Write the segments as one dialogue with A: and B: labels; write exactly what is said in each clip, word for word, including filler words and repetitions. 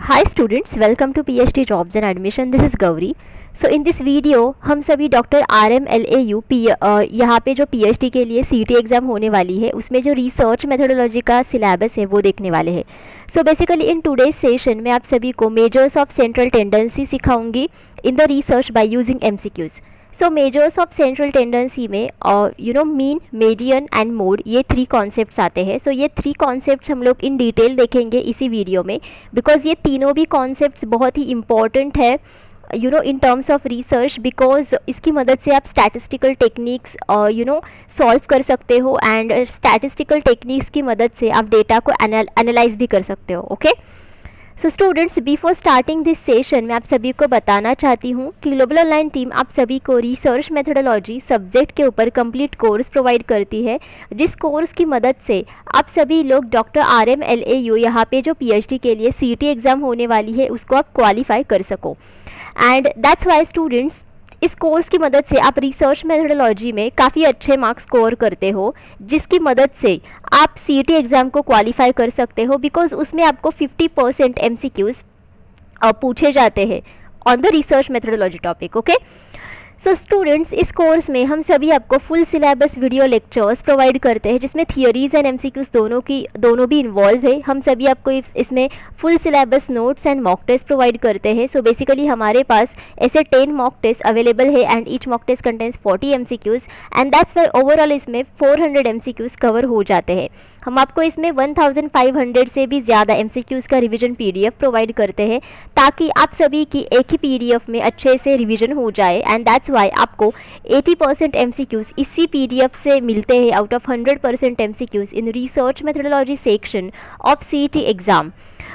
A: Hi students, welcome to P H D Jobs and Admission. This is Gauri. So in this video हम सभी doctor R M L A U P यहाँ पे जो P H D के लिए सी T exam होने वाली है उसमें जो रिसर्च मेथोडोलॉजी का सिलेबस है वो देखने वाले हैं. So basically in today's session में आप सभी को मेजर्स ऑफ सेंट्रल टेंडेंसी सिखाऊंगी in the research by using M C Qs. So measures of central tendency में you know mean, median and mode, ये थ्री कॉन्सेप्ट्स आते हैं. सो so, ये थ्री कॉन्सेप्ट्स हम लोग इन डिटेल देखेंगे इसी वीडियो में, बिकॉज ये तीनों भी कॉन्सेप्ट्स बहुत ही इंपॉर्टेंट है you know in terms of research, because इसकी मदद से आप statistical techniques you know solve कर सकते हो एंड स्टैटिस्टिकल टेक्निक्स की मदद से आप डेटा को एनालाइज भी कर सकते हो. Okay so students, before starting this session मैं आप सभी को बताना चाहती हूँ कि ग्लोबल ऑनलाइन टीम आप सभी को रिसर्च मेथोडोलॉजी सब्जेक्ट के ऊपर कंप्लीट कोर्स प्रोवाइड करती है, जिस कोर्स की मदद से आप सभी लोग doctor R M L A U यहाँ पे जो पी एच डी के लिए सी टी एग्ज़ाम होने वाली है उसको आप क्वालिफाई कर सको. एंड दैट्स वाई स्टूडेंट्स, इस कोर्स की मदद से आप रिसर्च मेथोडोलॉजी में काफ़ी अच्छे मार्क्स स्कोर करते हो, जिसकी मदद से आप सी टी एग्ज़ाम को क्वालिफाई कर सकते हो, बिकॉज उसमें आपको fifty percent M C Qs पूछे जाते हैं on the research methodology topic. Okay so students, इस कोर्स में हम सभी आपको full syllabus video lectures provide करते हैं, जिसमें थियरीज एंड एमसीक्यूज दोनों की दोनों भी इन्वॉल्व है. हम सभी आपको इसमें full syllabus notes and mock test provide करते हैं. सो बेसिकली हमारे पास ऐसे टेन मॉक टेस्ट अवेलेबल है and each mock test contains forty MCQs and that's why overall इसमें फोर हंड्रेड एमसीक्यूज कवर हो जाते हैं. हम आपको इसमें वन थाउजेंड फाइव हंड्रेड से भी ज़्यादा एमसीक्यूज का रिवीजन पीडीएफ प्रोवाइड करते हैं, ताकि आप सभी की एक ही पीडीएफ में अच्छे से रिवीजन हो जाए. एंड दैट्स वाई आपको एटी परसेंट एमसीक्यूज इसी पीडीएफ से मिलते हैं out of hundred percent MCQs in research methodology section of CET exam.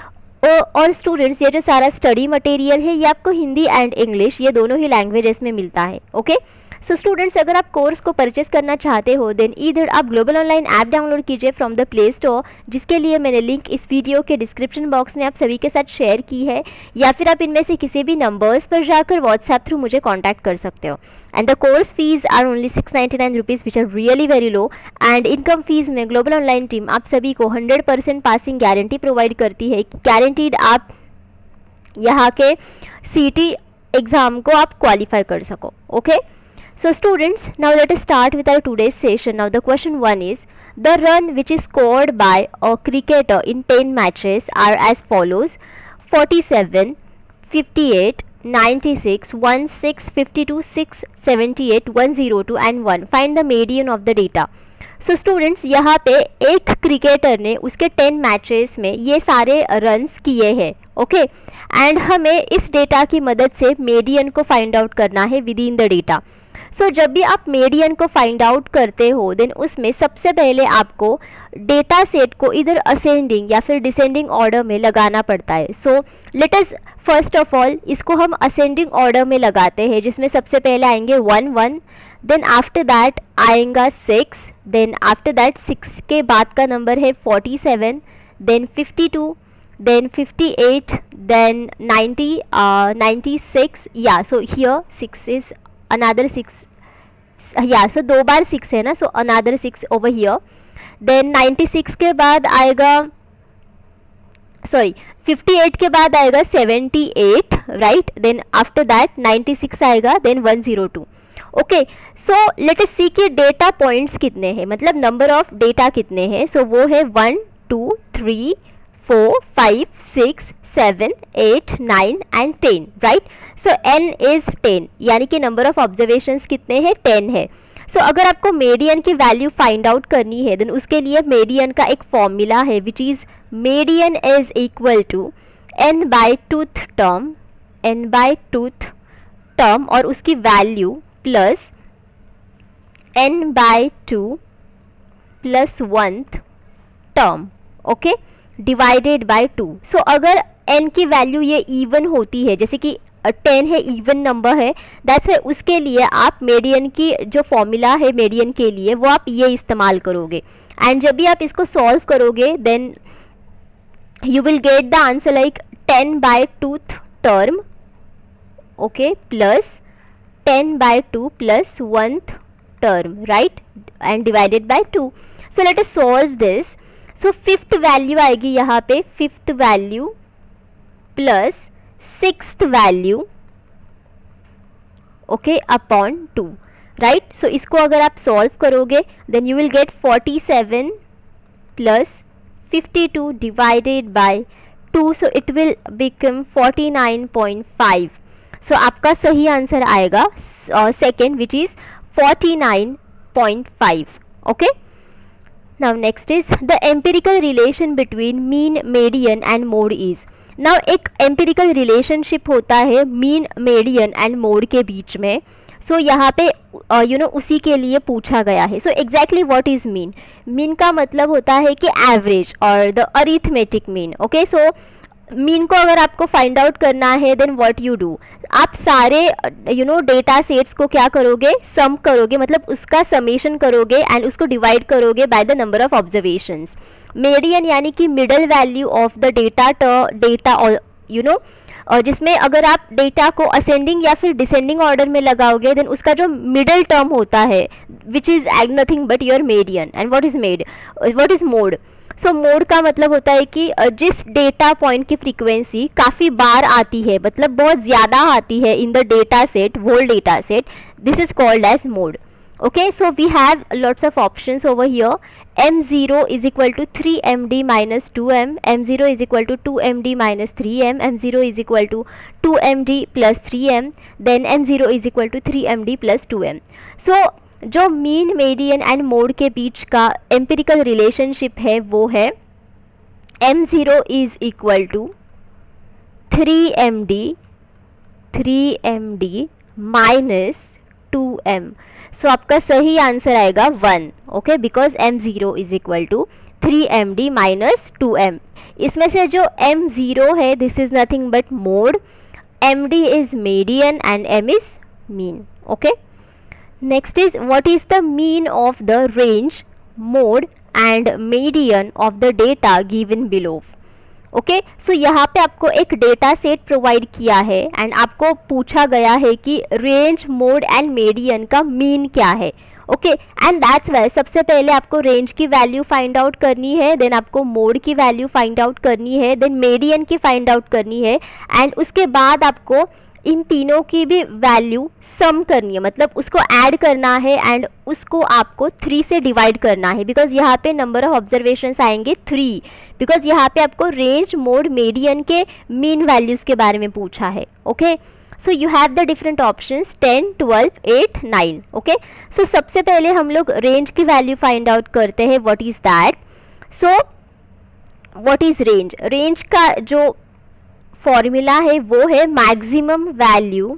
A: और स्टूडेंट्स, ये जो सारा स्टडी मटेरियल है ये आपको हिंदी एंड इंग्लिश ये दोनों ही लैंग्वेजेस में मिलता है. ओके सो स्टूडेंट्स, अगर आप कोर्स को परचेस करना चाहते हो देन इधर आप ग्लोबल ऑनलाइन ऐप डाउनलोड कीजिए फ्रॉम द प्ले स्टोर, जिसके लिए मैंने लिंक इस वीडियो के डिस्क्रिप्शन बॉक्स में आप सभी के साथ शेयर की है, या फिर आप इनमें से किसी भी नंबर्स पर जाकर व्हाट्सएप थ्रू मुझे कॉन्टैक्ट कर सकते हो. And the course fees are only six ninety nine rupees which are really very low. And income fees में ग्लोबल ऑनलाइन टीम आप सभी को hundred percent passing guarantee provide करती है, गारंटीड आप यहाँ के सी टी एग्ज़ाम को आप क्वालिफाई कर सको. Okay So students, now let us start with our today's session. Now the question one is, the run which is scored by a cricketer in ten matches are as follows: forty-seven, fifty-eight, ninety-six, sixteen, fifty-two, six seventy-eight, one oh two and one. Find the median of the data. So so students, यहाँ पे एक cricketer ने उसके ten matches में ये सारे runs किए हैं. ओके एंड हमें इस डेटा की मदद से मीडियन को फाइंड आउट करना है within the data. So so, जब भी आप मीडियन को फाइंड आउट करते हो देन उसमें सबसे पहले आपको डेटा सेट को इधर असेंडिंग या फिर डिसेंडिंग ऑर्डर में लगाना पड़ता है. So let us first of all इसको हम असेंडिंग ऑर्डर में लगाते हैं, जिसमें सबसे पहले आएंगे one one, then after that आएगा six, then after that six के बाद का नंबर है forty seven, then fifty two, then fifty eight, then ninety, ninety six. या so here six is another six, या सो दो बार सिक्स है ना, so another six over here. Then ninety six के बाद आएगा, सॉरी फिफ्टी एट के बाद आएगा seventy eight, right. Then after that ninety six आएगा, then one oh two. Okay so let us see कि डेटा पॉइंट्स कितने हैं, मतलब नंबर ऑफ डेटा कितने हैं. सो so, वो है one two three four five six seven eight nine and ten, right. So n is ten, यानी कि नंबर ऑफ ऑब्जर्वेशंस कितने हैं, टेन है. सो so, अगर आपको मीडियन की वैल्यू फाइंड आउट करनी है देन उसके लिए मीडियन का एक फॉर्मूला है विच is median is equal to n by tooth term, n by tooth term और उसकी value plus n by two plus oneth term, okay, divided by two. So अगर एन की वैल्यू ये इवन होती है, जैसे कि टेन है, इवन नंबर है, दैट्स वाई उसके लिए आप मीडियन की जो फॉर्मूला है मीडियन के लिए वो आप ये इस्तेमाल करोगे. एंड जब भी आप इसको सॉल्व करोगे then you will get the answer like ten by tooth term, okay, plus ten by two plus oneth term, right, and divided by two. So let us solve this. So fifth value आएगी यहाँ पे, fifth value plus sixth value, okay, upon two, right. So इसको अगर आप solve करोगे then you will get forty seven plus fifty two divided by two, so it will become forty nine point five. So आपका सही answer आएगा second which is forty nine point five, okay. Now next is the empirical relation between mean, median and mode is. Now एक empirical relationship होता है mean, median and mode के बीच में। सो so, यहाँ पे you uh, know you know, उसी के लिए पूछा गया है। So exactly what is mean? Mean का मतलब होता है कि एवरेज और the arithmetic mean, okay. So mean को अगर आपको फाइंड आउट करना है देन व्हाट यू डू, आप सारे यू नो डेटा सेट्स को क्या करोगे, सम करोगे, मतलब उसका समेशन करोगे एंड उसको डिवाइड करोगे by the number of observations. Median यानी कि middle value of the data data you know जिसमें अगर आप डेटा को असेंडिंग या फिर डिसेंडिंग ऑर्डर में लगाओगे देन उसका जो मिडल टर्म होता है विच is nothing but your median. And what is made what is mode? So mode का मतलब होता है कि जिस डेटा पॉइंट की फ्रीक्वेंसी काफ़ी बार आती है, मतलब बहुत ज़्यादा आती है in the data set, whole data set, this is called as mode, okay। So we have lots of options over here. m zero is equal to three m d minus two m, m zero is equal to two m d minus three m, m zero is equal to two m d plus three m, then m zero is equal to three m d plus two m. So जो mean, median and mode के बीच का empirical relationship है वो है m zero is equal to three m d three m d minus two m। So आपका सही answer आएगा one, okay, because m zero is equal to three m d minus two m। इसमें से जो m zero है this is nothing but mode, m d is median and m is mean, okay. Next is what is the mean of the range, mode and median of the data given below, okay. So यहाँ पे आपको एक data set provide किया है and आपको पूछा गया है कि रेंज, मोड एंड मीडियन का मीन क्या है, ओके। एंड दैट्स वाई सबसे पहले आपको रेंज की वैल्यू फाइंड आउट करनी है, देन आपको मोड की वैल्यू फाइंड आउट करनी है, देन मीडियन की फाइंड आउट करनी है एंड उसके बाद आपको इन तीनों की भी वैल्यू सम करनी है, मतलब उसको ऐड करना है एंड उसको आपको थ्री से डिवाइड करना है, बिकॉज यहाँ पे नंबर ऑफ ऑब्जर्वेशंस आएंगे थ्री, बिकॉज यहाँ पे आपको रेंज, मोड, मीडियन के मीन वैल्यूज़ के बारे में पूछा है, okay. So you have the different options ten, twelve, eight, nine, okay. सो सबसे पहले हम लोग रेंज की वैल्यू फाइंड आउट करते हैं, what is that. So what is range? Range का जो फॉर्मूला है वो है maximum value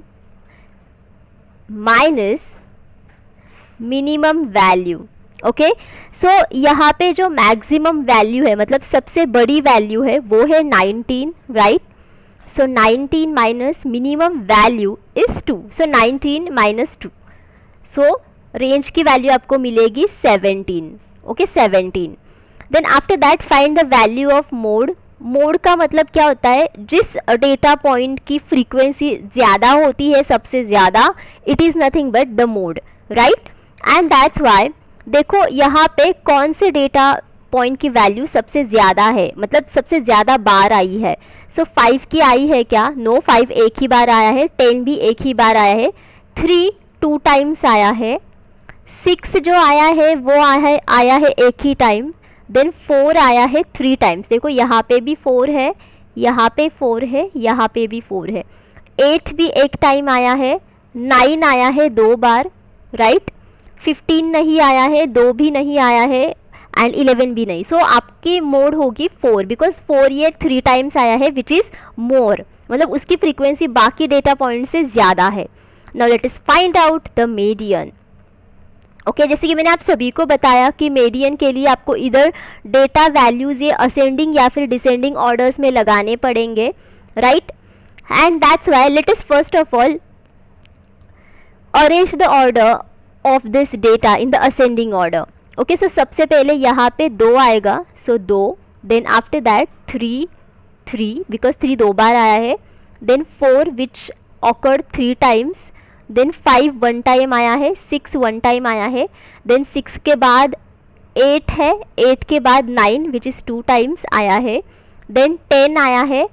A: minus minimum value, okay. So यहाँ पे जो मैक्सिमम वैल्यू है मतलब सबसे बड़ी वैल्यू है वो है nineteen, right. So nineteen minus minimum value is two, so nineteen minus two, so range की वैल्यू आपको मिलेगी seventeen, okay, seventeen. Then after that find the value of mode. Mode का मतलब क्या होता है, जिस डेटा पॉइंट की फ्रीक्वेंसी ज़्यादा होती है सबसे ज़्यादा, it is nothing but the mode, right. And that's why देखो यहाँ पे कौन से डेटा पॉइंट की वैल्यू सबसे ज़्यादा है, मतलब सबसे ज़्यादा बार आई है। सो so, फाइव की आई है क्या? नो, फाइव एक ही बार आया है, टेन भी एक ही बार आया है, थ्री टू टाइम्स आया है, सिक्स जो आया है वो आया है आया है एक ही टाइम, देन फोर आया है थ्री टाइम्स। देखो यहाँ पे भी फोर है, यहाँ पे फोर है, यहाँ पे भी फोर है, एट भी एक टाइम आया है, नाइन आया है दो बार, राइट, फिफ्टीन नहीं आया है, दो भी नहीं आया है एंड इलेवन भी नहीं। सो so, आपकी मोड होगी फोर, बिकॉज फोर ये थ्री टाइम्स आया है विच इज़ मोर, मतलब उसकी फ्रीक्वेंसी बाकी डेटा पॉइंट से ज़्यादा है। Now let us find out the median, okay okay, जैसे कि मैंने आप सभी को बताया कि मीडियन के लिए आपको इधर डेटा वैल्यूज़ ये असेंडिंग या फिर डिसेंडिंग ऑर्डर्स में लगाने पड़ेंगे, right. And that's why let us first of all arrange the order of this data in the ascending order, okay. सो सबसे पहले यहाँ पे दो आएगा, सो so, दो, then after that three, three because three दो बार आया है, then four which occurred three times, then five one time आया है, सिक्स वन टाइम आया है, देन सिक्स के बाद एट है, एट के बाद nine which is two times आया है, देन टेन आया है,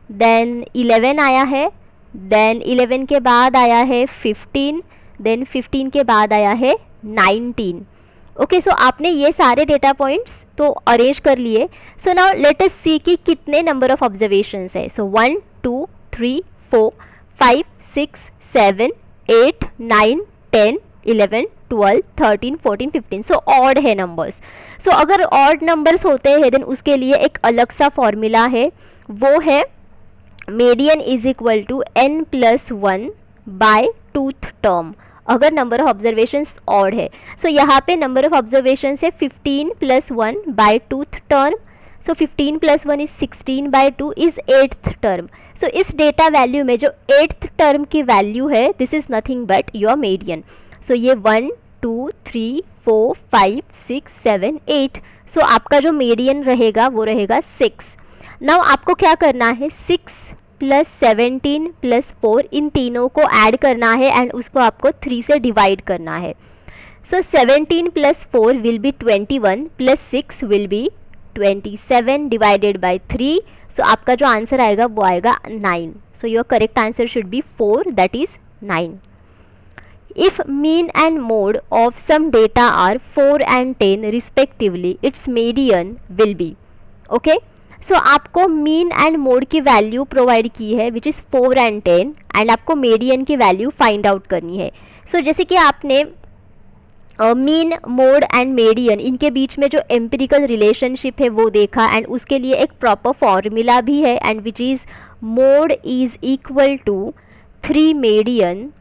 A: देन इलेवन आया है, देन इलेवन के बाद आया है फिफ्टीन, देन फिफ्टीन के बाद आया है नाइनटीन। ओके, सो आपने ये सारे डेटा पॉइंट्स तो अरेंज कर लिए। So now let us see कि कितने नंबर ऑफ ऑब्जर्वेशंस है। So one two three four five six seven eight nine ten eleven twelve thirteen fourteen fifteen. So odd है नंबर्स। सो अगर odd numbers होते हैं then उसके लिए एक अलग सा फॉर्मूला है, वो है median is equal to n plus one by tooth term, अगर नंबर ऑफ ऑब्जर्वेशंस ऑड है। सो so, यहाँ पे नंबर ऑफ ऑब्जर्वेशंस है fifteen plus one by tooth term. So fifteen plus one is sixteen by two is eighth term. So इस data value में जो eighth term की value है this is nothing but your median. So ये one two three four five six seven eight. So आपका जो median रहेगा वो रहेगा सिक्स। नाउ आपको क्या करना है, six plus seventeen plus four इन तीनों को ऐड करना है एंड उसको आपको थ्री से डिवाइड करना है। So seventeen plus four will be twenty one plus six will be twenty seven divided by three. So आपका जो आंसर आएगा वो आएगा nine. So your correct answer should be four, that is nine. If mean and mode of some data are four and ten respectively, its median will be, okay? So so, आपको mean and mode की value provide की है which is four and ten and आपको median की value find out करनी है। So so, जैसे कि आपने मीन मोड एंड मीडियन इनके बीच में जो एम्पिरिकल रिलेशनशिप है वो देखा एंड उसके लिए एक प्रॉपर फॉर्मूला भी है and which is mode is equal to three median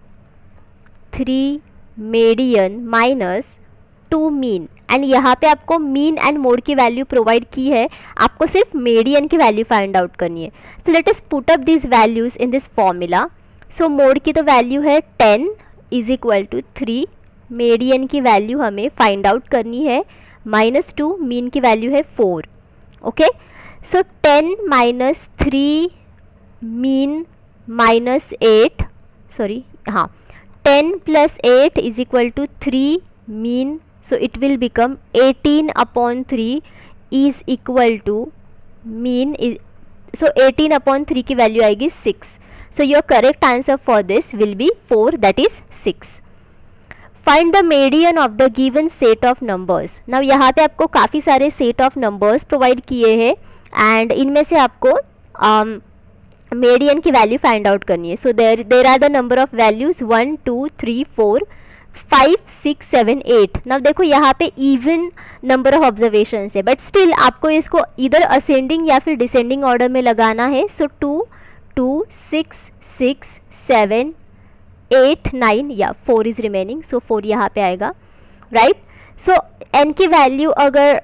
A: three median minus two mean. And यहाँ पे आपको मीन एंड मोड की वैल्यू प्रोवाइड की है, आपको सिर्फ मीडियन की वैल्यू फाइंड आउट करनी है। So let us put up this values in this formula. So mode की तो वैल्यू है ten is equal to three, median की वैल्यू हमें फाइंड आउट करनी है माइनस टू, मीन की वैल्यू है four. Okay, so ten minus three mean minus eight, sorry हाँ, ten plus eight is equal to three mean. So it will become eighteen upon three is equal to mean is, so eighteen upon three की value आएगी six. So your correct answer for this will be four, that is six. Find the median of the given set of numbers. Now यहाँ पे आपको काफ़ी सारे set of numbers provide किए हैं and इनमें से आपको um, median की वैल्यू फाइंड आउट करनी है। So there there are the number of values one two three four five six seven eight. Now देखो यहाँ पे इवन नंबर ऑफ ऑब्जर्वेशंस है बट स्टिल आपको इसको इधर असेंडिंग या फिर डिसेंडिंग ऑर्डर में लगाना है। So two two six six seven eight nine या four is remaining, so four यहाँ पे आएगा, राइट। सो एन की वैल्यू अगर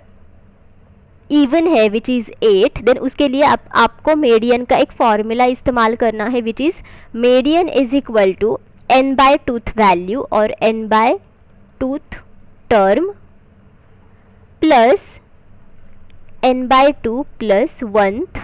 A: इवन है विच इज़ एट देन उसके लिए आप, आपको मीडियन का एक फॉर्मूला इस्तेमाल करना है which is median is equal to n by tooth value और n by tooth term plus n by two plus one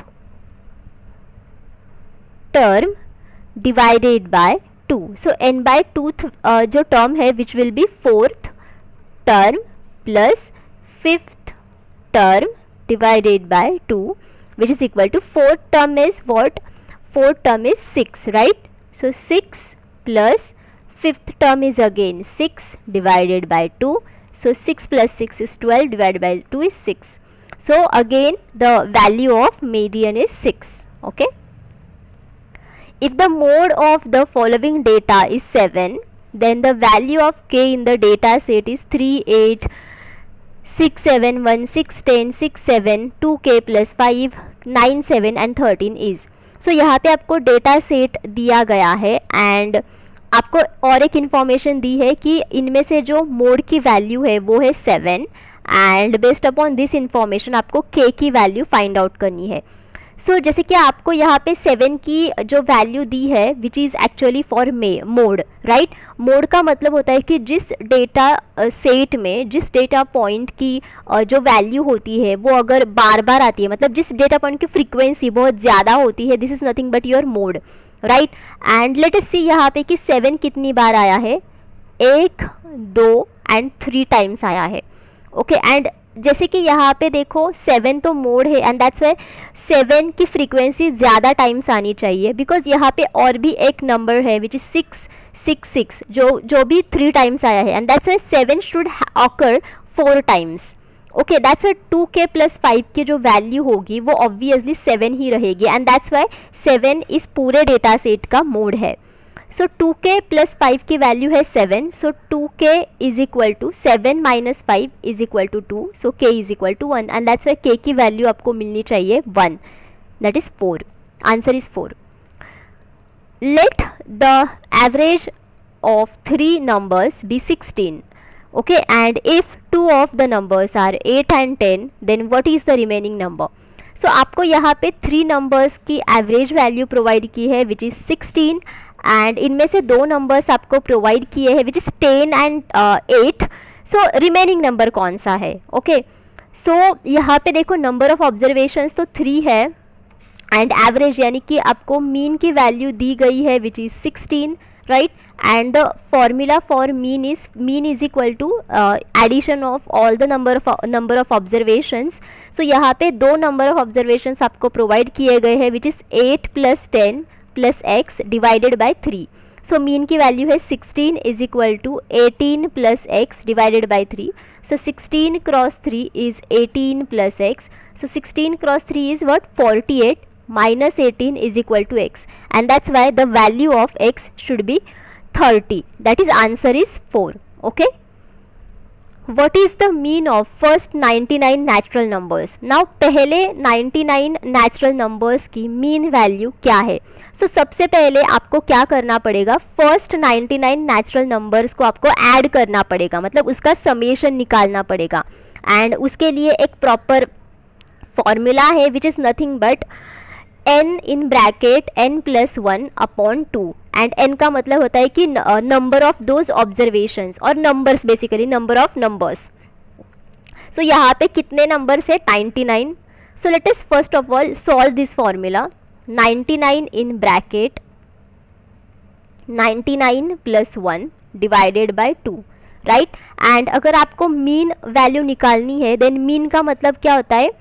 A: term divided by two. So n by tooth uh, जो term है which will be fourth term plus fifth term divided by two which is equal to fourth term is what? Fourth term is six, right? So six plus fifth term is again six divided by two. So six plus six is twelve divided by two is six. So again the value of median is six. Okay. If the mode of the following data is seven, then the value of k in the data set is three, eight, six, seven, one, six, ten, six, seven, two k plus five, nine, seven and thirteen is. So so, यहाँ पे आपको data set दिया गया है and आपको और एक information दी है कि इनमें से जो मोड की वैल्यू है वो है seven and based upon this information आपको के की वैल्यू फाइंड आउट करनी है। सो so, जैसे कि आपको यहाँ पे सेवन की जो वैल्यू दी है which is actually for me mode, right. Mode का मतलब होता है कि जिस डेटा सेट में जिस डेटा पॉइंट की uh, जो वैल्यू होती है वो अगर बार बार आती है, मतलब जिस डेटा पॉइंट की फ्रीक्वेंसी बहुत ज़्यादा होती है, this is nothing but your mode, right. And let us see यहाँ पे कि सेवन कितनी बार आया है, एक, दो एंड थ्री टाइम्स आया है। ओके okay, एंड जैसे कि यहाँ पे देखो सेवन तो मोड है एंड दैट्स वाई सेवन की फ्रीक्वेंसी ज़्यादा टाइम्स आनी चाहिए, बिकॉज यहाँ पे और भी एक नंबर है विच इज सिक्स सिक्स सिक्स जो जो भी थ्री टाइम्स आया है, and that's why seven should occur four times. Okay, that's why two k plus five की जो वैल्यू होगी वो ऑब्वियसली सेवन ही रहेगी, एंड दैट्स वाई सेवन इस पूरे डेटा सेट का मोड है. So two k plus five की वैल्यू है seven, so two k is equal to seven minus five is equal to two, so k is equal to one, and that's why k की value आपको मिलनी चाहिए one, that is four. Answer is four. Let the average of three numbers be sixteen. Okay, and if two of the numbers are eight and ten, then what is the remaining number? So आपको यहाँ पे three numbers की average value provide की है which is sixteen, and इनमें से दो numbers आपको प्रोवाइड किए हैं which is ten and eight. So remaining number कौन सा है? ओके, सो यहाँ पे देखो नंबर ऑफ ऑब्जर्वेशंस तो थ्री है एंड एवरेज यानी कि आपको मीन की वैल्यू दी गई है which is sixteen, right? And the formula for mean is mean is equal to uh, addition of all the number of uh, number of observations. So यहाँ पे दो number of observations आपको provide किए गए हैं which is eight plus ten plus x divided by three. So mean की value है sixteen is equal to eighteen plus x divided by three. So sixteen cross three is eighteen plus x. So sixteen cross three is what? forty-eight minus eighteen is equal to x, and that's why the value of x should be thirty. That is answer is four. Okay, what is the mean of first ninety-nine natural numbers? Now पहले ninety-nine natural numbers की mean value क्या है? So सबसे पहले आपको क्या करना पड़ेगा, first ninety-nine natural numbers को आपको add करना पड़ेगा, मतलब उसका summation निकालना पड़ेगा, and उसके लिए एक proper formula है which is nothing but n in bracket n plus one upon two, and n का मतलब होता है कि नंबर ऑफ दोज ऑब्जर्वेशंस और numbers, basically number of numbers. So यहाँ पे कितने नंबर्स है? Ninety nine. So let us first of all solve this formula. Ninety nine in bracket ninety nine plus one divided by two, right? And अगर आपको mean value निकालनी है then mean का मतलब क्या होता है?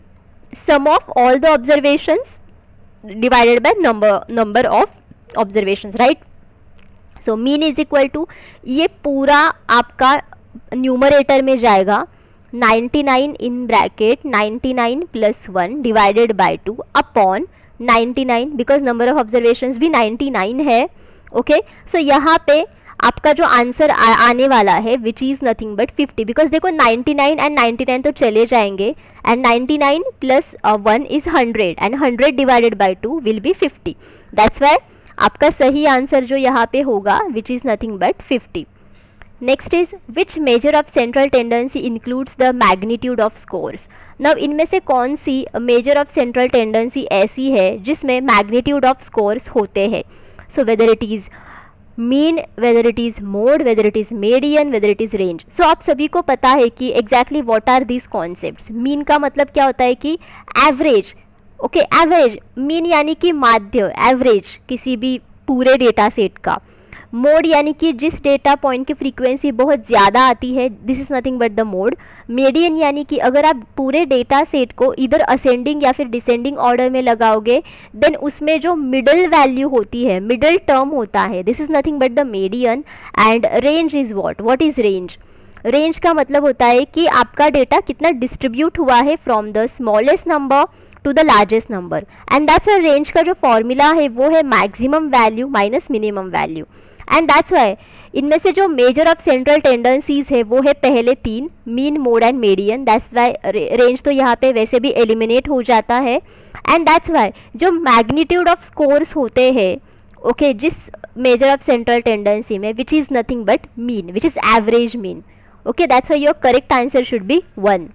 A: Sum of all the observations divided by number number of observations, right? So mean is equal to, ये पूरा आपका न्यूमरेटर में जाएगा ninety nine in bracket ninety nine plus one divided by two upon ninety nine, because number of observations भी ninety nine है. Okay, so यहाँ पे आपका जो आंसर आ, आने वाला है which is nothing but fifty, because देखो ninety nine and ninety nine तो चले जाएंगे, and ninety nine plus one is hundred, and hundred divided by two will be fifty. That's why आपका सही आंसर जो यहाँ पे होगा which is nothing but fifty. Next is which measure of central tendency includes the magnitude of scores. Now इनमें से कौन सी मेजर ऑफ सेंट्रल टेंडेंसी ऐसी है जिसमें मैग्नीट्यूड ऑफ स्कोर्स होते हैं? So whether it is mean, whether it is mode, whether it is median, whether it is range. So आप सभी को पता है कि exactly what are these concepts. Mean का मतलब क्या होता है कि एवरेज. ओके, एवरेज मीन यानी कि माध्य, एवरेज किसी भी पूरे डेटा सेट का. मोड यानी कि जिस डेटा पॉइंट की फ्रीक्वेंसी बहुत ज़्यादा आती है, this is nothing but the mode. Median यानी कि अगर आप पूरे डेटा सेट को इधर असेंडिंग या फिर डिसेंडिंग ऑर्डर में लगाओगे देन उसमें जो मिडल वैल्यू होती है, मिडल टर्म होता है, this is nothing but the median. And range is what? What is range? Range का मतलब होता है कि आपका डेटा कितना डिस्ट्रीब्यूट हुआ है from the smallest number to the largest number, and that's why range का जो फॉर्मूला है वो है maximum value minus minimum value. And that's why इनमें से जो मेजर ऑफ सेंट्रल टेंडेंसीज है वो है पहले तीन, mean, mode and median. That's why range तो यहाँ पे वैसे भी एलिमिनेट हो जाता है. एंड दैट्स वाई जो मैग्नीट्यूड ऑफ स्कोर्स होते हैं, ओके, जिस मेजर ऑफ सेंट्रल टेंडेंसी में, which is nothing but mean, which is average mean. Okay, that's why your correct answer should be one.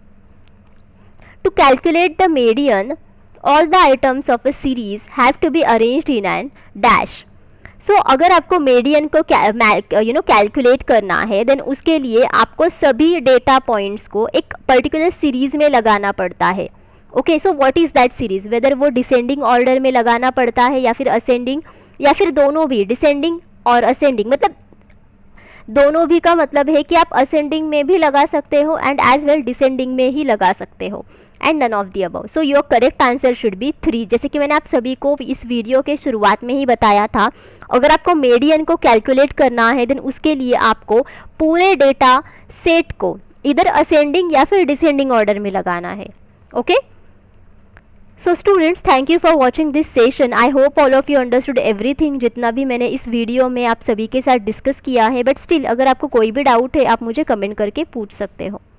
A: To calculate the median, all the items of a series have to be arranged in an dash. So अगर आपको median को you know calculate करना है then उसके लिए आपको सभी data points को एक पर्टिकुलर सीरीज में लगाना पड़ता है. Okay, so what is that series? Whether वो डिसेंडिंग ऑर्डर में लगाना पड़ता है या फिर असेंडिंग, या फिर दोनों भी, डिसेंडिंग और असेंडिंग. मतलब दोनों भी का मतलब है कि आप असेंडिंग में भी लगा सकते हो एंड एज वेल डिसेंडिंग में ही लगा सकते हो, and none of the above. So your correct answer should be three. जैसे कि मैंने आप सभी को इस वीडियो के शुरुआत में ही बताया था, अगर आपको मीडियन को कैलकुलेट करना है देन उसके लिए आपको पूरे डेटा सेट को इधर असेंडिंग या फिर डिसेंडिंग ऑर्डर में लगाना है। Okay, so students, thank you for watching this session. I hope all of you understood everything जितना भी मैंने इस वीडियो में आप सभी के साथ डिस्कस किया है। बट स्टिल अगर आपको कोई भी डाउट है आप मुझे कमेंट करके पूछ सकते हो।